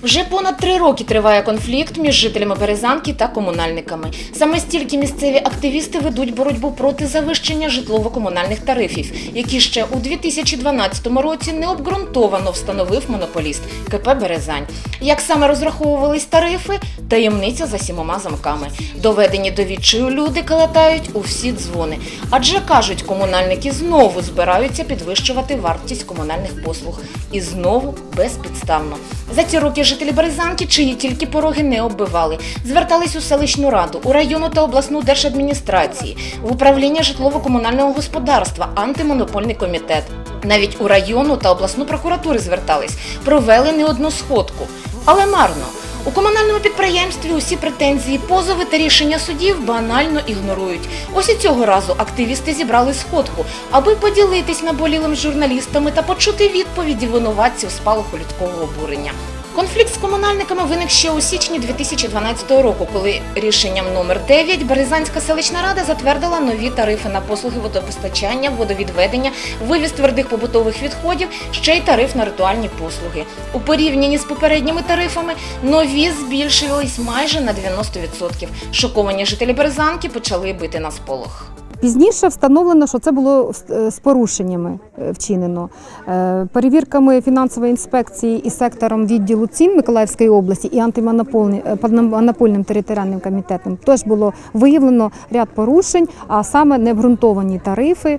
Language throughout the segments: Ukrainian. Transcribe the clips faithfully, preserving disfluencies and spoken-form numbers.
Вже понад три роки триває конфлікт між жителями Березанки та комунальниками. Саме стільки місцеві активісти ведуть боротьбу проти завищення житлово-комунальних тарифів, які ще у дві тисячі дванадцятому році необґрунтовано встановив монополіст ка пе «Березань». Як саме розраховувались тарифи – таємниця за сімома замками. Доведені до відчаю люди калатають у всі дзвони. Адже, кажуть, комунальники знову збираються підвищувати вартість комунальних послуг. І знову безпідставно. За ці роки жителі Березанки, чиї тільки пороги не оббивали, звертались у селищну раду, у районну та обласну держадміністрації, в управління житлово-комунального господарства, антимонопольний комітет. Навіть у районну та обласну прокуратури звертались, провели не одну сходку. Але марно. У комунальному підприємстві усі претензії, позови та рішення судів банально ігнорують. Ось і цього разу активісти зібрали сходку, аби поділитись наболілим з журналістами та почути відповіді винуватців спалаху людського обурення. Конфлікт з комунальниками виник ще у січні дві тисячі дванадцятого року, коли рішенням номер дев'ять Березанська селищна рада затвердила нові тарифи на послуги водопостачання, водовідведення, вивіз твердих побутових відходів, ще й тариф на ритуальні послуги. У порівнянні з попередніми тарифами нові збільшились майже на дев'яносто відсотків. Шоковані жителі Березанки почали бити на сполох. Пізніше встановлено, що це було з порушеннями вчинено. Перевірками фінансової інспекції і сектором відділу цін Миколаївської області і антимонопольним територіальним комітетом теж було виявлено ряд порушень, а саме необґрунтовані тарифи,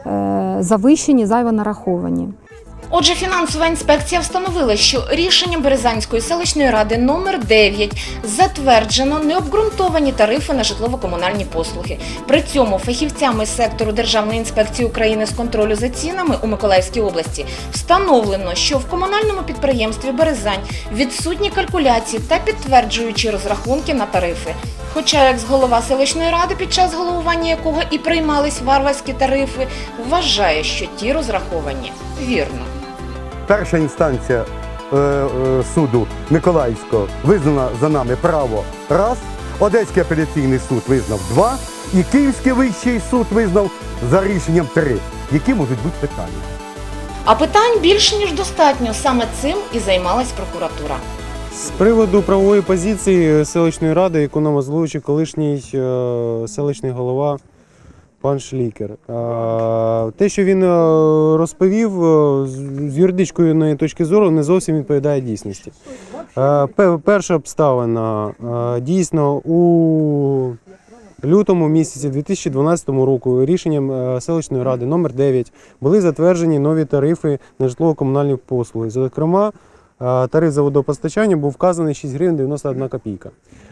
завищені, зайво нараховані. Отже, фінансова інспекція встановила, що рішенням Березанської селищної ради номер дев'ять затверджено необґрунтовані тарифи на житлово-комунальні послуги. При цьому фахівцями сектору Державної інспекції України з контролю за цінами у Миколаївській області встановлено, що в комунальному підприємстві «Березань» відсутні калькуляції та підтверджуючі розрахунки на тарифи. Хоча, як голова селищної ради, під час головування якого і приймались варварські тарифи, вважає, що ті розраховані вірно. Перша інстанція е, е, суду Миколаївського визнала за нами право раз, Одеський апеляційний суд визнав два і Київський вищий суд визнав за рішенням три. Які можуть бути питання? А питань більше, ніж достатньо. Саме цим і займалась прокуратура. З приводу правової позиції селищної ради, яку нам озвучив колишній селищний голова пан Шлікер. Те, що він розповів, з юридичної точки зору не зовсім відповідає дійсності. Перша обставина. Дійсно, у лютому місяці дві тисячі дванадцятого року рішенням селищної ради номер дев'ять були затверджені нові тарифи на житлово-комунальні послуги. Зокрема, тариф за водопостачання був вказаний шість гривень дев'яносто одна копійка.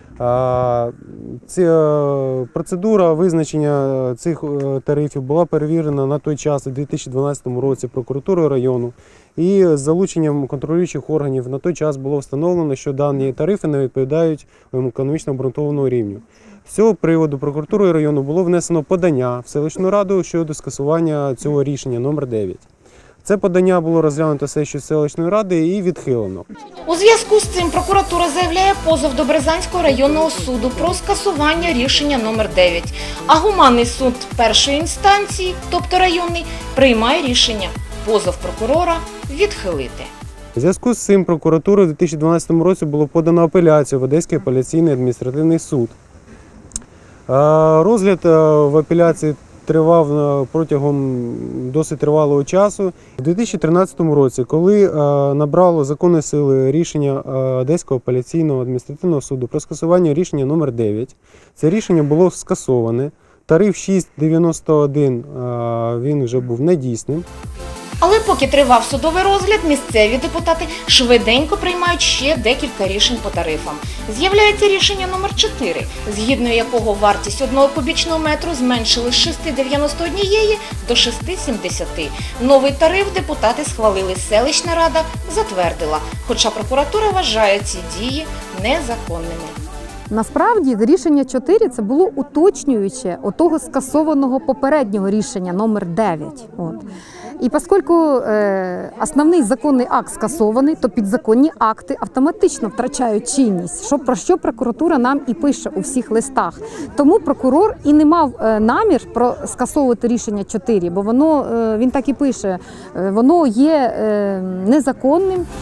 Ця процедура визначення цих тарифів була перевірена на той час, у дві тисячі дванадцятому році, прокуратурою району. І з залученням контролюючих органів на той час було встановлено, що дані тарифи не відповідають економічно обґрунтованому рівню. З цього приводу прокуратурою району було внесено подання в селищну раду щодо скасування цього рішення номер дев'ять. Це подання було розглянуто сесією селищної ради і відхилено. У зв'язку з цим прокуратура заявляє позов до Березанського районного суду про скасування рішення номер дев'ять. А гуманний суд першої інстанції, тобто районний, приймає рішення позов прокурора відхилити. У зв'язку з цим прокуратурою у дві тисячі дванадцятому році було подано апеляцію в Одеський апеляційний адміністративний суд. Розгляд в апеляції тривав протягом досить тривалого часу. У дві тисячі тринадцятому році, коли набрало законної сили рішення Одеського апеляційного адміністративного суду про скасування рішення номер дев'ять, це рішення було скасоване. Тариф шість дев'яносто один він вже був недійсним. Але поки тривав судовий розгляд, місцеві депутати швиденько приймають ще декілька рішень по тарифам. З'являється рішення номер чотири, згідно якого вартість одного кубічного метру зменшили з шести дев'яносто однієї до шести сімдесяти. Новий тариф депутати схвалили, селищна рада затвердила, хоча прокуратура вважає ці дії незаконними. Насправді, рішення чотири – це було уточнююче отого скасованого попереднього рішення номер дев'ять. От. І оскільки е, основний законний акт скасований, то підзаконні акти автоматично втрачають чинність, що, про що прокуратура нам і пише у всіх листах. Тому прокурор і не мав е, намір про скасовувати рішення чотири, бо воно, е, він так і пише, е, воно є е, незаконним.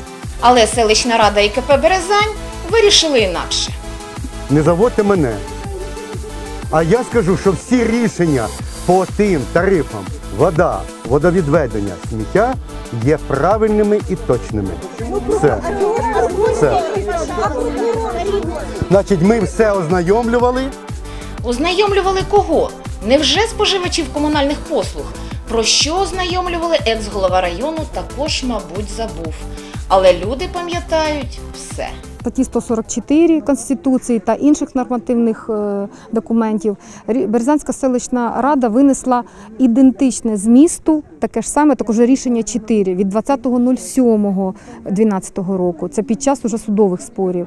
Але селищна рада і ка пе «Березань» вирішили інакше. Не заводьте мене. А я скажу, що всі рішення по тим тарифам вода, водовідведення, сміття є правильними і точними. Все. Все. Значить, ми все ознайомлювали. Ознайомлювали кого? Невже споживачів комунальних послуг? Про що ознайомлювали екс-голова району, також, мабуть, забув. Але люди пам'ятають все. Статті сто сорок чотири Конституції та інших нормативних е, документів Рі- Березанська селищна рада винесла ідентичне змісту, таке ж саме, також рішення чотири від двадцятого сьомого дванадцятого року. Це під час уже судових спорів,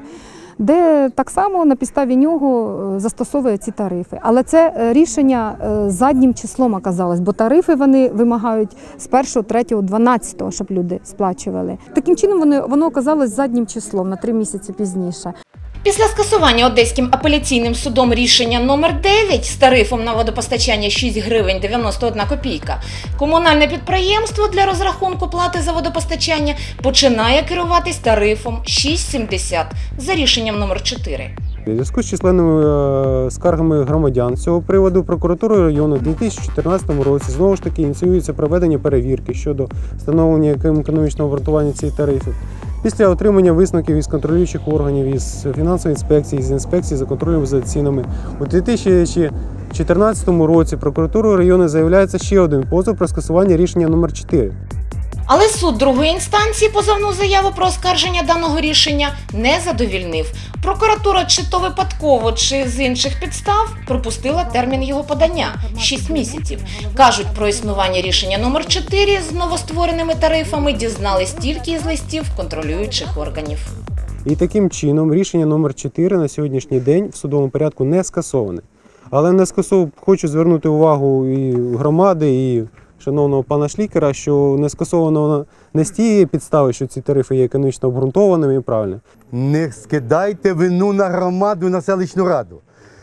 де так само на підставі нього е, застосовує ці тарифи. Але це е, рішення е, заднім числом оказалось, бо тарифи вони вимагають з першого, третього, дванадцятого, щоб люди сплачували. Таким чином вони, воно оказалось заднім числом на три місяці пізніше. Після скасування Одеським апеляційним судом рішення номер дев'ять з тарифом на водопостачання шість гривень дев'яносто одна копійка, комунальне підприємство для розрахунку плати за водопостачання починає керуватись тарифом шість сімдесят за рішенням номер чотири. У зв'язку з численними е, скаргами громадян з цього приводу прокуратурою району у дві тисячі чотирнадцятому році знову ж таки ініціюється проведення перевірки щодо встановлення економічного обґрунтування цих тарифів. Після отримання висновків із контролюючих органів, із фінансової інспекції, з інспекції за контролем за цінами, у дві тисячі чотирнадцятому році прокуратурою району заявляється ще один позов про скасування рішення номер чотири. Але суд другої інстанції позовну заяву про оскарження даного рішення не задовільнив. Прокуратура чи то випадково, чи з інших підстав пропустила термін його подання – шість місяців. Кажуть, про існування рішення номер чотири з новоствореними тарифами дізнались тільки із листів контролюючих органів. І таким чином рішення номер чотири на сьогоднішній день в судовому порядку не скасоване. Але не скасов... хочу звернути увагу і громади, і шановного пана Шлікера, що не скасовано воно не з тієї підстави, що ці тарифи є економічно обґрунтованими і правильними. Не скидайте вину на громаду, на селищну раду.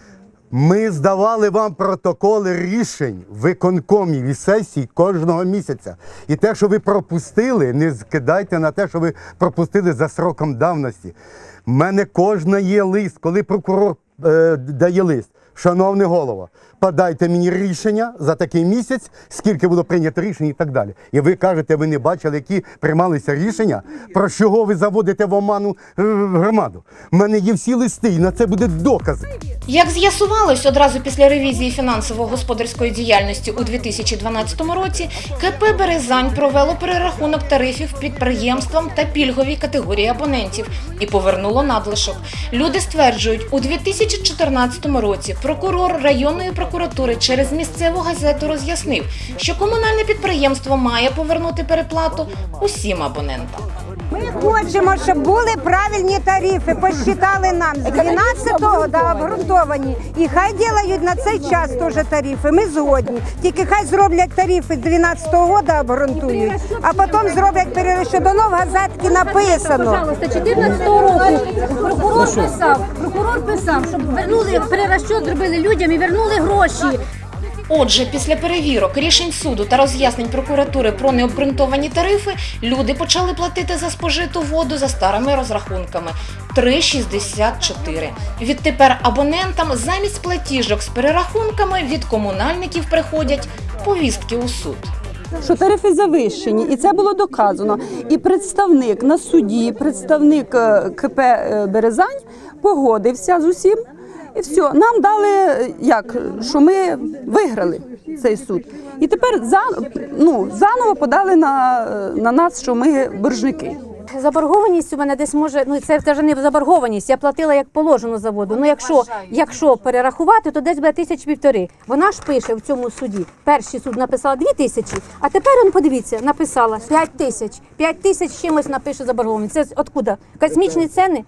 Ми здавали вам протоколи рішень виконкомів і сесій кожного місяця. І те, що ви пропустили, не скидайте на те, що ви пропустили за сроком давності. У мене кожна є лист, коли прокурор е, дає лист. Шановний голова, подайте мені рішення за такий місяць, скільки було прийнято рішень і так далі. І ви кажете, ви не бачили, які приймалися рішення, про чого ви заводите в оману е, громаду. У мене є всі листи, і на це буде докази. Як з'ясувалось одразу після ревізії фінансово-господарської діяльності у дві тисячі дванадцятому році, ка пе «Березань» провело перерахунок тарифів підприємствам та пільговій категорії абонентів і повернуло надлишок. Люди стверджують, у дві тисячі чотирнадцятому році прокурор районної прокуратури через місцеву газету роз'яснив, що комунальне підприємство має повернути переплату усім абонентам. Ми хочемо, щоб були правильні тарифи, посчитали нам з дванадцятого до обґрунтовані. І хай роблять на цей час теж тарифи, ми згодні. Тільки хай зроблять тарифи з дванадцятого року обґрунтують, а потім зроблять перерозчет. До в газетки написано. Пожалуйста, чотирнадцятого року прокурор писав, прокурор писав, щоб вернули перерозчет, зробили людям і вернули гроші. Отже, після перевірок, рішень суду та роз'яснень прокуратури про необґрунтовані тарифи, люди почали платити за спожиту воду за старими розрахунками – три шістдесят чотири. Відтепер абонентам замість платіжок з перерахунками від комунальників приходять повістки у суд. Що тарифи завищені, і це було доказано. І представник на суді, представник ка пе «Березань» погодився з усім. І все, нам дали, як, що ми виграли цей суд. І тепер за, ну, заново подали на, на нас, що ми боржники. Заборгованість у мене десь може, ну це вже не заборгованість, я платила як положено за воду. Ну якщо, якщо перерахувати, то десь буде тисяч півтори. Вона ж пише в цьому суді, перший суд написала дві тисячі, а тепер, он, подивіться, написала п'ять тисяч. п'ять тисяч чимось напише заборгованість. Це откуда? Космічні ціни?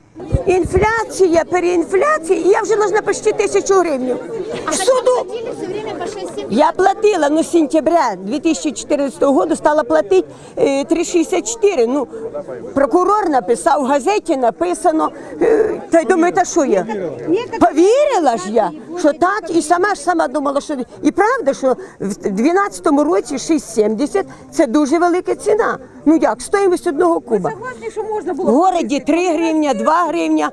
Инфляция, переинфляция, и я уже должна почти тысячу гривен. А суду? Все время по шесть-сім Я платила, ну, з сентября дві тисячі чотирнадцятого року стала платити е, три шістдесят чотири. Ну, прокурор написав, в газеті написано. Е, та й думаю, та що я? Повірила ж я, що так, і сама ж сама думала, що і правда, що в дванадцятому році шість сімдесят – це дуже велика ціна. Ну як, стоїмость одного куба. В городі три гривня, два гривня.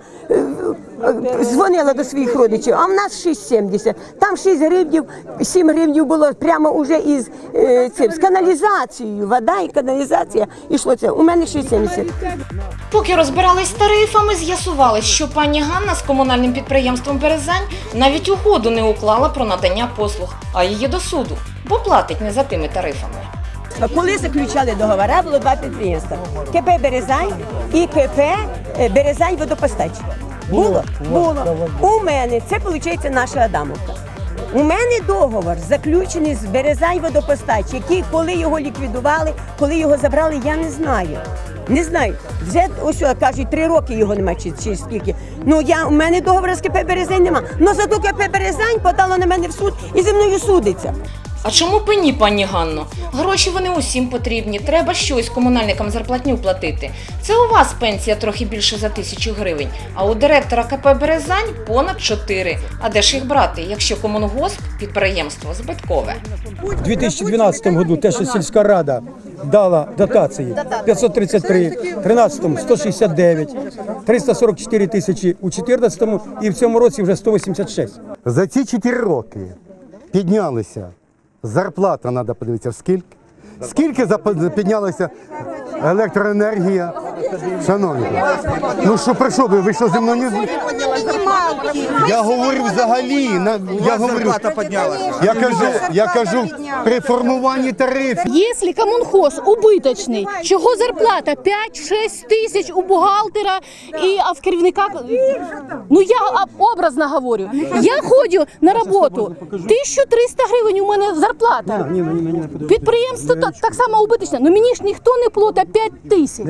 Дзвонила до своїх родичів, а в нас шість сімдесят. Там шість гривнів, сім гривнів було прямо уже із е, цим, з каналізацією. Вода і каналізація. Ішло це. У мене шість сімдесят. Поки розбирались з тарифами, з'ясувалось, що пані Ганна з комунальним підприємством «Березань» навіть угоду не уклала про надання послуг, а її до суду, бо платить не за тими тарифами. Коли заключали договори, було два підприємства. КП «Березань» і КП «Березань водопостач». Було? Було. У мене, це виходить наша Адамовка. У мене договор заключений з «Березань водопостач», який, коли його ліквідували, коли його забрали, я не знаю. Не знаю. Вже, ось, кажуть, три роки його немає, чи, чи скільки. Ну, я, у мене договору з КП «Березань» немає. Ну, зато КП «Березань» подало на мене в суд і зі мною судиться. А чому б і ні, пані Ганно? Гроші вони усім потрібні, треба щось комунальникам зарплатню платити. Це у вас пенсія трохи більше за тисячу гривень, а у директора КП «Березань» понад чотири. А де ж їх брати, якщо комунгосп – підприємство збиткове? У дві тисячі дванадцятому году те, що сільська рада дала дотації п'ятсот тридцять три, в тринадцятому сто шістдесят дев'ять, триста сорок чотири тисячі у чотирнадцятому і в цьому році вже сто вісімдесят шість. За ці чотири роки піднялися зарплата, треба подивитися, скільки. Скільки зап- піднялася електроенергія? Шановні, ну що прийшов ви, ви що зі мною не... Я говорю взагалі, на, я говорю, я кажу, я кажу при формуванні тарифів. Если коммунхоз убыточный, чого зарплата п'ять-шість тисяч у бухгалтера, і, а в керівника, ну я образно говорю, я ходжу на роботу, тисяча триста гривень у мене зарплата. Підприємство так, так само убиточне, ну мені ж ніхто не платить п'ять тисяч.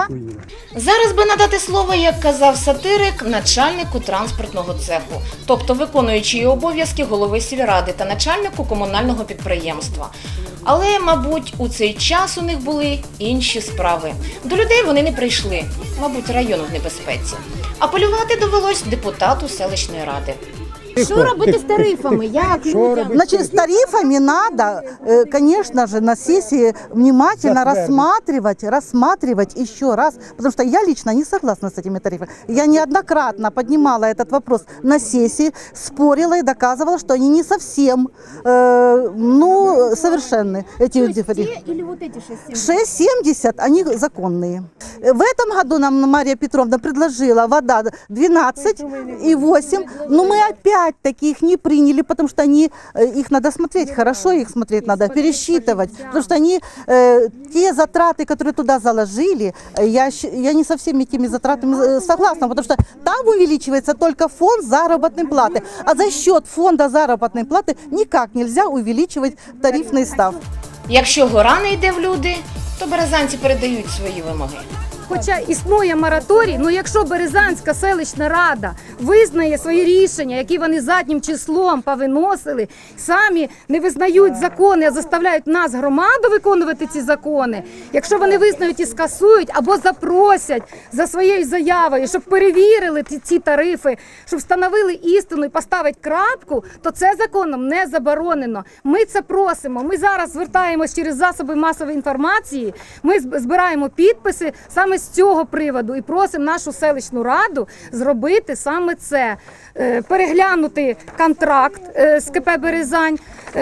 Зараз би надати слово, як казав сатирик, начальнику транспортного цеху, тобто виконуючий обов'язки голови сільради та начальнику комунального підприємства. Але, мабуть, у цей час у них були інші справи. До людей вони не прийшли, мабуть, район в небезпеці. Апелювати довелось депутату селищної ради. Що робити з тарифами? Як людям? Значит, с тарифами надо, э, конечно же, на сессии внимательно рассматривать, рассматривать еще раз, потому что я лично не согласна с этими тарифами. Я неоднократно поднимала этот вопрос на сессии, спорила и доказывала, что они не совсем, э, ну, совершенны, эти тарифы. Или вот эти шесть шесть семьдесят, они законные. В этом году нам Мария Петровна предложила вода двенадцать и восемь, но мы опять таких не приняли, потому что они, их надо смотреть, хорошо их смотреть надо, пересчитывать, потому что они, э, те затраты, которые туда заложили, я, я не со всеми этими затратами согласна, потому что там увеличивается только фонд заработной платы, а за счет фонда заработной платы никак нельзя увеличивать тарифный став. Якщо гора не йде в люди, то березанці передають свої вимоги. Хоча існує мораторій, ну якщо Березанська селищна рада визнає свої рішення, які вони заднім числом повиносили, самі не визнають закони, а заставляють нас, громаду, виконувати ці закони, якщо вони визнають і скасують, або запросять за своєю заявою, щоб перевірили ці, ці тарифи, щоб встановили істину і поставити крапку, то це законом не заборонено. Ми це просимо. Ми зараз звертаємось через засоби масової інформації, ми збираємо підписи саме з цього приводу і просимо нашу селищну раду зробити саме це. Переглянути контракт з КП «Березань»,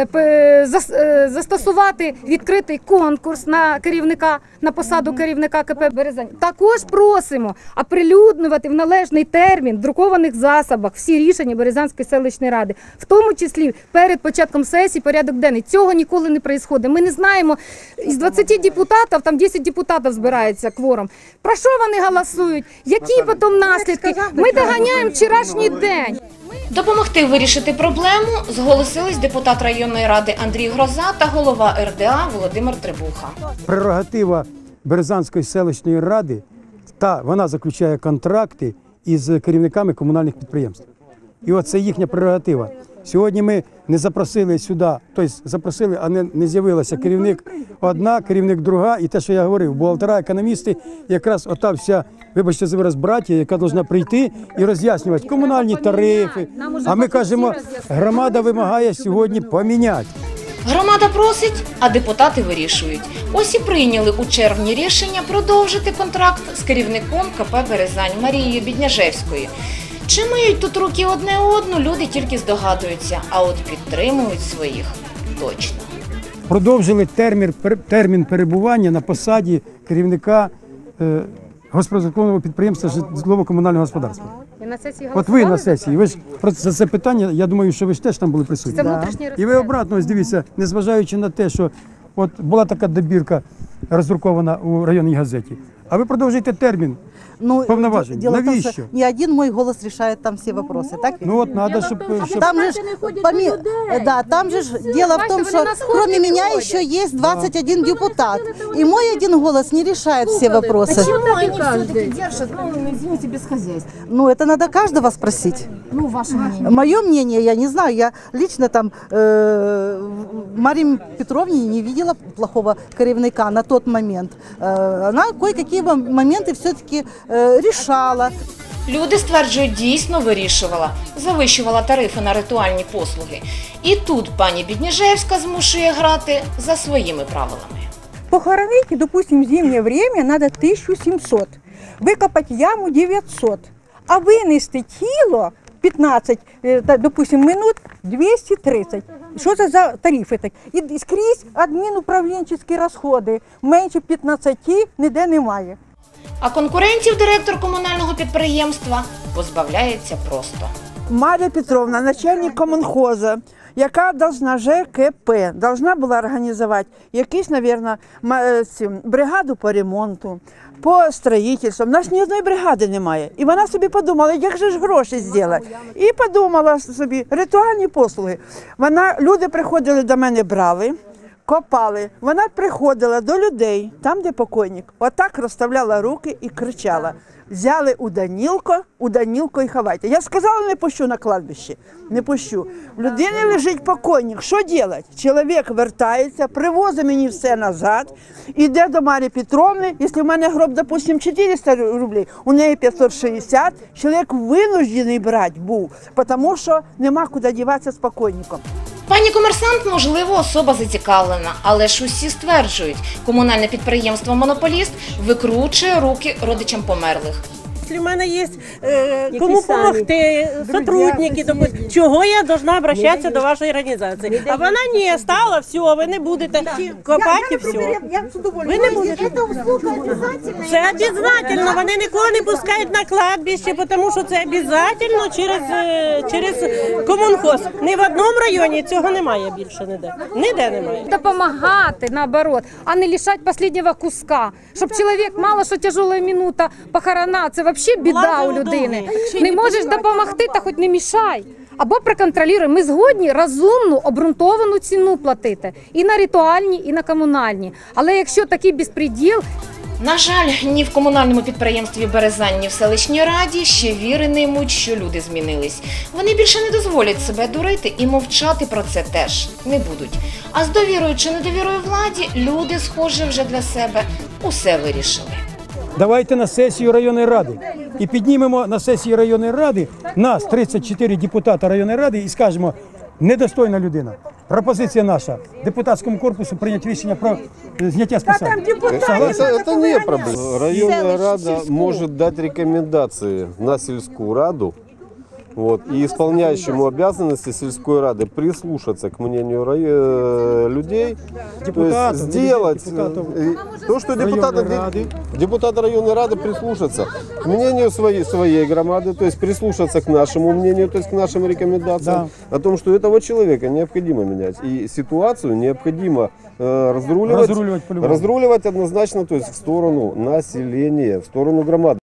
застосувати відкритий конкурс на керівника, на посаду керівника КП «Березань». Також просимо оприлюднювати в належний термін в друкованих засобах всі рішення Березанської селищної ради, в тому числі перед початком сесії порядок денний. Цього ніколи не відбувається. Ми не знаємо, із двадцяти депутатів, там десять депутатів збирається кворум. Про що вони голосують? Які потім наслідки? Ми доганяємо вчорашній день. Допомогти вирішити проблему зголосились депутат районної ради Андрій Гроза та голова ер де а Володимир Требуха. Прерогатива Березанської селищної ради, та вона заключає контракти із керівниками комунальних підприємств. І оце їхня прерогатива. Сьогодні ми не запросили сюди, тобто запросили, а не, не з'явилася керівник одна, керівник друга, і те, що я говорив, бухгалтера, економісти, якраз ота вся, вибачте за вираз, браття, яка повинна прийти і роз'яснювати комунальні тарифи. А ми кажемо, громада вимагає сьогодні поміняти. Громада просить, а депутати вирішують. Ось і прийняли у червні рішення продовжити контракт з керівником ка пе «Березань» Марією Бідняжевською. Чи миють тут руки одне одну, люди тільки здогадуються, а от підтримують своїх точно. Продовжили термін, термін перебування на посаді керівника е, господарського підприємства житлово-комунального господарства. І на сесії От ви на сесії, ви ж про це, це питання, я думаю, що ви ж теж там були присутні. Це внутрішнє І ви обратно, ось дивіться, незважаючи на те, що от була така добірка роздрукована у районній газеті, а ви продовжуєте термін Ну, повноважень. дело в том, Навіщо? что не один мой голос решает там все вопросы, так ведь? Ну от треба, щоб, щоб... Там же, ж, поми- да, там же ж дело в том, что кроме меня еще есть двадцать один депутат. И мой один голос не решает все вопросы. Почему они все-таки держат, ну, извините, без хозяйства? Ну, это надо каждого спросить. Ну, ваше мнение. Мое мнение, я не знаю, я лично там э, Марии Петровне не видела плохого керівника на тот момент. Э, она кое-какие моменты все-таки э, решала. Люди стверджують, дійсно вирішувала, завищувала тарифи на ритуальні послуги. І тут пані Бідняжевська змушує грати за своїми правилами. Похоронить, допустим, в зимнее время надо тысячу семьсот, выкопать яму девятьсот, а вынести тіло пятнадцать, допустим, минут двести тридцать. Що це за тарифи такі? І скрізь адмінуправлінчі розходи, менше п'ятнадцяти ніде немає. А конкурентів директор комунального підприємства позбавляється просто. Марія Петровна, начальник комунхоза, яка должна ЖКП, должна була організувати якусь, мабуть, бригаду по ремонту, по строїтельству. У нас ні одної бригади немає. І вона собі подумала, як же ж гроші зробити. І подумала собі, ритуальні послуги. Вона, люди приходили до мене, брали, копали. Вона приходила до людей, там, де покойник, отак розставляла руки і кричала. Взяли у Данілко, у Данілко і ховайте. Я сказала, не пущу на кладбище, не пущу. В людини лежить покойник, що робити? Чоловік вертається, привозить мені все назад, іде до Марії Петровни, якщо в мене гроб, допустим, чотириста рублів, у неї п'ятсот шістдесят, чоловік винуждений брати був, тому що нема куди діватися з покойником. Пані комерсант, можливо, особа зацікавлена, але ж усі стверджують, комунальне підприємство «Монополіст» викручує руки родичам померлих. Якщо в мене є е, кому допомогти, сотрудники, допустим, чого я повинна обращатися до вашої організації? А вона не стала, все, ви не будете копати і все. Ви не будете. Це обов'язково, вони нікого не пускають на кладбище, тому що це обов'язково через, через комунхоз. Ні в одному районі цього немає більше ніде. Ніде немає. Допомагати, наоборот, а не лишати останнього куска. Щоб чоловік, мало що тяжела минута похорона, це взагалі біда у людини. Не можеш допомогти, та хоч не мішай. Або проконтролюй. Ми згодні розумну, обґрунтовану ціну платити. І на ритуальні, і на комунальні. Але якщо такий безпреділ... На жаль, ні в комунальному підприємстві «Березань», ні в селищній раді ще віри не ймуть, що люди змінились. Вони більше не дозволять себе дурити і мовчати про це теж не будуть. А з довірою чи недовірою владі люди, схоже, вже для себе усе вирішили. Давайте на сесію районної ради і піднімемо на сесії районної ради нас, тридцять чотири депутата районної ради, і скажемо, недостойна людина. Пропозиція наша депутатському корпусу прийняти рішення про зняття з посади. Это, это не проблема. Районная рада может дать рекомендации на сельскую раду, вот, и исполняющему обязанности сельской рады прислушаться к мнению рай... людей, то есть сделать то, что депутаты, депутаты районной рады прислушаться к мнению своей, своей громады, то есть прислушаться к нашему мнению, то есть к нашим рекомендациям, да, о том, что этого человека необходимо менять. И ситуацию необходимо э, разруливать, разруливать, разруливать однозначно, то есть в сторону населения, в сторону громады.